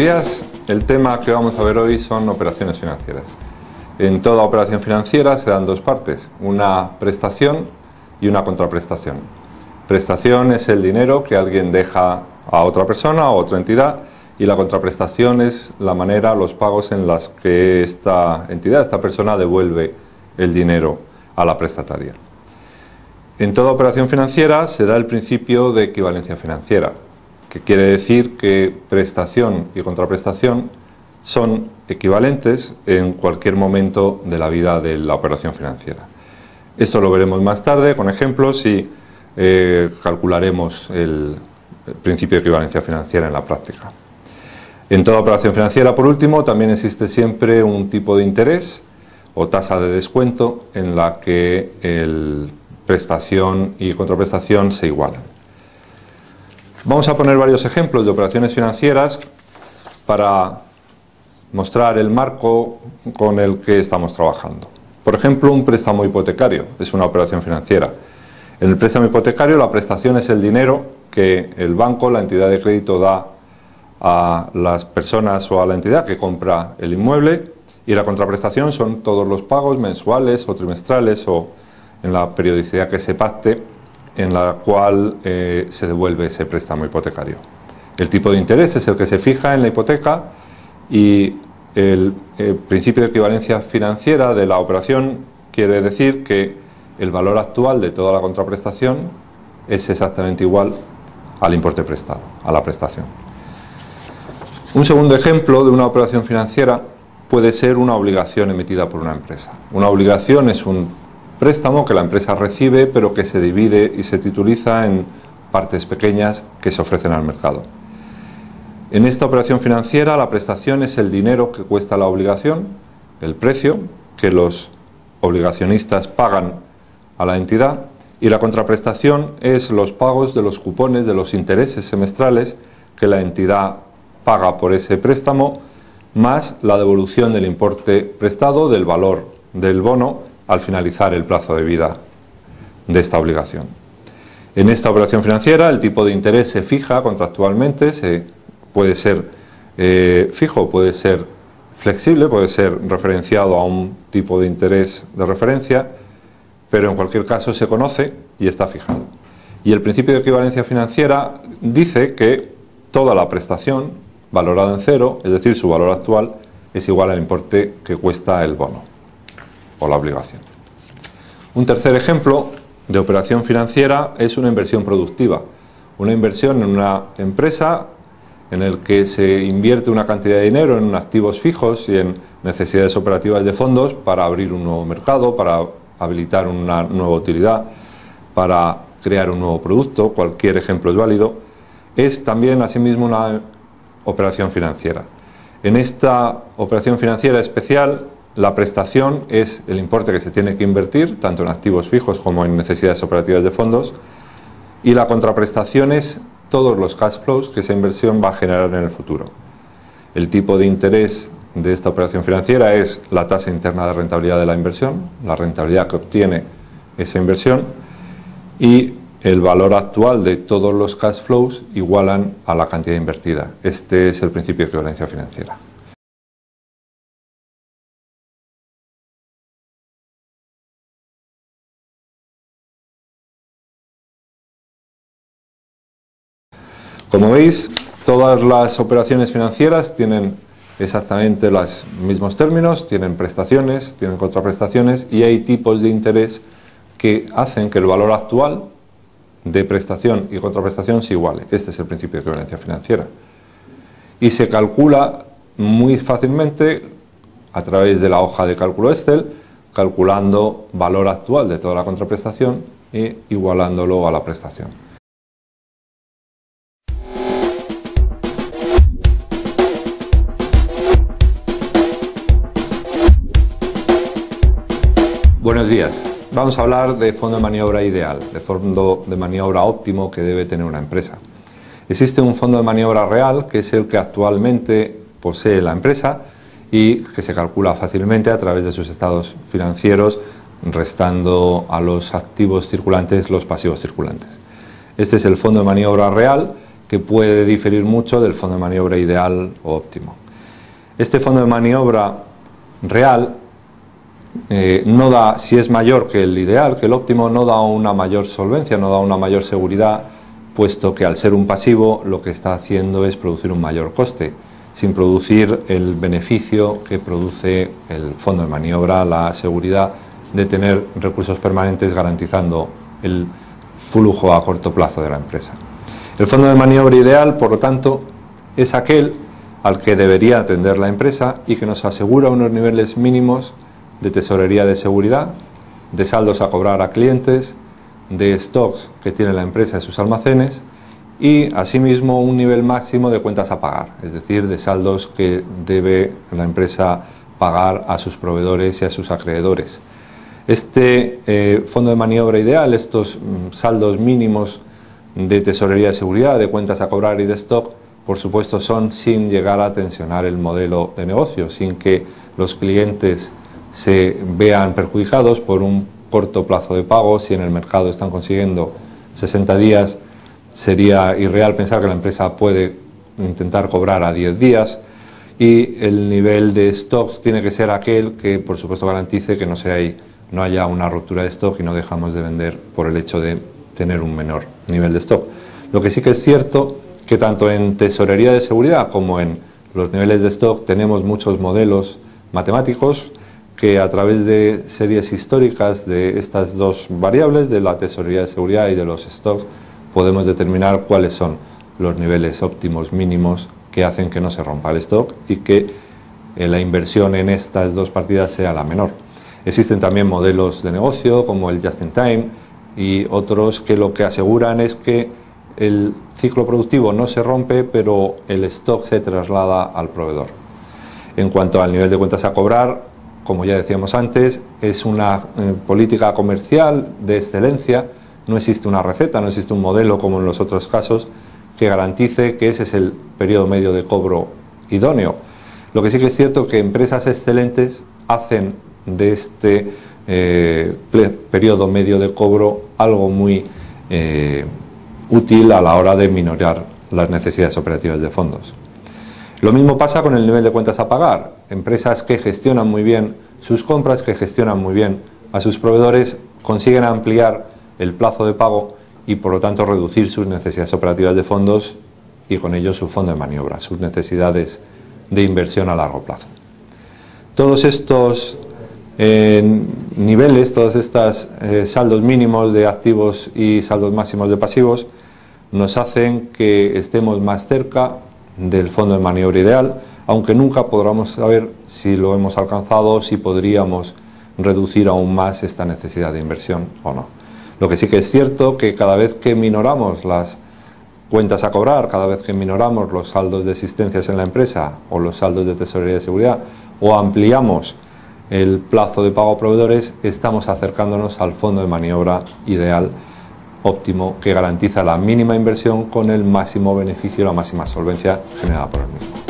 días. El tema que vamos a ver hoy son operaciones financieras. En toda operación financiera se dan dos partes, una prestación y una contraprestación. Prestación es el dinero que alguien deja a otra persona o otra entidad, y la contraprestación es la manera, los pagos en las que esta entidad, esta persona devuelve el dinero a la prestataria. En toda operación financiera se da el principio de equivalencia financiera, que quiere decir que prestación y contraprestación son equivalentes en cualquier momento de la vida de la operación financiera. Esto lo veremos más tarde con ejemplos y calcularemos el principio de equivalencia financiera en la práctica. En toda operación financiera, por último, también existe siempre un tipo de interés o tasa de descuento en la que prestación y contraprestación se igualan. Vamos a poner varios ejemplos de operaciones financieras para mostrar el marco con el que estamos trabajando. Por ejemplo, un préstamo hipotecario es una operación financiera. En el préstamo hipotecario la prestación es el dinero que el banco, la entidad de crédito, da a las personas o a la entidad que compra el inmueble, y la contraprestación son todos los pagos mensuales o trimestrales o en la periodicidad que se pacte en la cual se devuelve ese préstamo hipotecario. El tipo de interés es el que se fija en la hipoteca, y el principio de equivalencia financiera de la operación quiere decir que el valor actual de toda la contraprestación es exactamente igual al importe prestado, a la prestación. Un segundo ejemplo de una operación financiera puede ser una obligación emitida por una empresa. Una obligación es un préstamo que la empresa recibe, pero que se divide y se tituliza en partes pequeñas que se ofrecen al mercado. En esta operación financiera la prestación es el dinero que cuesta la obligación, el precio que los obligacionistas pagan a la entidad, y la contraprestación es los pagos de los cupones, de los intereses semestrales que la entidad paga por ese préstamo, más la devolución del importe prestado, del valor del bono, al finalizar el plazo de vida de esta obligación. En esta operación financiera el tipo de interés se fija contractualmente, puede ser fijo, puede ser flexible, puede ser referenciado a un tipo de interés de referencia, pero en cualquier caso se conoce y está fijado. Y el principio de equivalencia financiera dice que toda la prestación, valorada en cero, es decir, su valor actual, es igual al importe que cuesta el bono o la obligación. Un tercer ejemplo de operación financiera es una inversión productiva. Una inversión en una empresa en el que se invierte una cantidad de dinero en activos fijos y en necesidades operativas de fondos para abrir un nuevo mercado, para habilitar una nueva utilidad, para crear un nuevo producto. Cualquier ejemplo es válido. Es también asimismo una operación financiera. En esta operación financiera especial, la prestación es el importe que se tiene que invertir, tanto en activos fijos como en necesidades operativas de fondos, y la contraprestación es todos los cash flows que esa inversión va a generar en el futuro. El tipo de interés de esta operación financiera es la tasa interna de rentabilidad de la inversión, la rentabilidad que obtiene esa inversión, y el valor actual de todos los cash flows igualan a la cantidad invertida. Este es el principio de equivalencia financiera. Como veis, todas las operaciones financieras tienen exactamente los mismos términos, tienen prestaciones, tienen contraprestaciones, y hay tipos de interés que hacen que el valor actual de prestación y contraprestación se iguale. Este es el principio de equivalencia financiera. Y se calcula muy fácilmente a través de la hoja de cálculo Excel, calculando valor actual de toda la contraprestación e igualándolo a la prestación. Buenos días. Vamos a hablar de fondo de maniobra ideal, de fondo de maniobra óptimo que debe tener una empresa. Existe un fondo de maniobra real, que es el que actualmente posee la empresa y que se calcula fácilmente a través de sus estados financieros, restando a los activos circulantes los pasivos circulantes. Este es el fondo de maniobra real, que puede diferir mucho del fondo de maniobra ideal o óptimo. Este fondo de maniobra real no da, si es mayor que el ideal, que el óptimo, no da una mayor solvencia, no da una mayor seguridad, puesto que al ser un pasivo lo que está haciendo es producir un mayor coste, sin producir el beneficio que produce el fondo de maniobra, la seguridad de tener recursos permanentes garantizando el flujo a corto plazo de la empresa. El fondo de maniobra ideal, por lo tanto, es aquel al que debería atender la empresa y que nos asegura unos niveles mínimos de tesorería de seguridad, de saldos a cobrar a clientes, de stocks que tiene la empresa en sus almacenes y asimismo un nivel máximo de cuentas a pagar, es decir, de saldos que debe la empresa pagar a sus proveedores y a sus acreedores. Este fondo de maniobra ideal, estos saldos mínimos de tesorería de seguridad, de cuentas a cobrar y de stock, por supuesto son sin llegar a tensionar el modelo de negocio, sin que los clientes se vean perjudicados por un corto plazo de pago. Si en el mercado están consiguiendo 60 días, sería irreal pensar que la empresa puede intentar cobrar a 10 días, y el nivel de stocks tiene que ser aquel que por supuesto garantice que no haya una ruptura de stock y no dejamos de vender por el hecho de tener un menor nivel de stock. Lo que sí que es cierto que tanto en tesorería de seguridad como en los niveles de stock tenemos muchos modelos matemáticos que a través de series históricas de estas dos variables, de la tesorería de seguridad y de los stocks, podemos determinar cuáles son los niveles óptimos mínimos que hacen que no se rompa el stock y que la inversión en estas dos partidas sea la menor. Existen también modelos de negocio como el just in time y otros que lo que aseguran es que el ciclo productivo no se rompe, pero el stock se traslada al proveedor. En cuanto al nivel de cuentas a cobrar, como ya decíamos antes, es una política comercial de excelencia. No existe una receta, no existe un modelo como en los otros casos que garantice que ese es el periodo medio de cobro idóneo. Lo que sí que es cierto es que empresas excelentes hacen de este periodo medio de cobro algo muy útil a la hora de minorar las necesidades operativas de fondos. Lo mismo pasa con el nivel de cuentas a pagar. Empresas que gestionan muy bien sus compras, que gestionan muy bien a sus proveedores, consiguen ampliar el plazo de pago y por lo tanto reducir sus necesidades operativas de fondos y con ello su fondo de maniobra, sus necesidades de inversión a largo plazo. Todos estos niveles, todos estos saldos mínimos de activos y saldos máximos de pasivos nos hacen que estemos más cerca del fondo de maniobra ideal, aunque nunca podamos saber si lo hemos alcanzado o si podríamos reducir aún más esta necesidad de inversión o no. Lo que sí que es cierto que cada vez que minoramos las cuentas a cobrar, cada vez que minoramos los saldos de existencias en la empresa o los saldos de tesorería de seguridad o ampliamos el plazo de pago a proveedores, estamos acercándonos al fondo de maniobra ideal óptimo que garantiza la mínima inversión con el máximo beneficio y la máxima solvencia generada por el mismo.